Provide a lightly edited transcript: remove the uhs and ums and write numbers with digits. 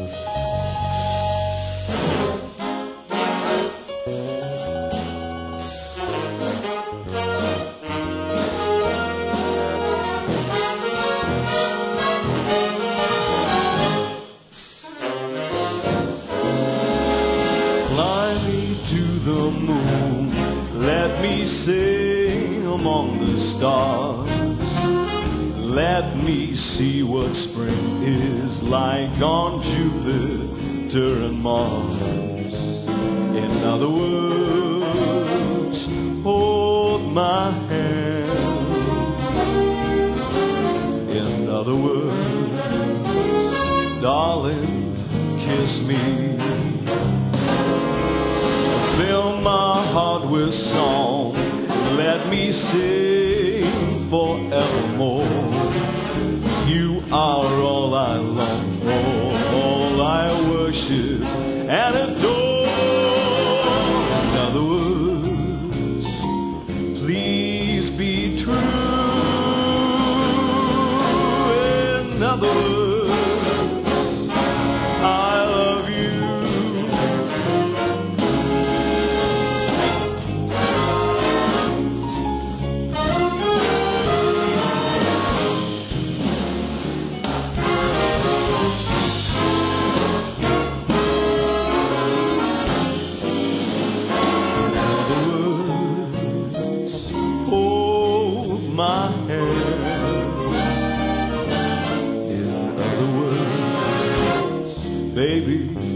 To the moon, let me sing among the stars. Let me see what spring is like on Jupiter and Mars. In other words, hold my hand. In other words, darling, kiss me. Fill my heart with song, let me sing forevermore. You are all I long for, all I worship and adore. In other words, please be true. In other words, I love you. My hand. In other words, baby,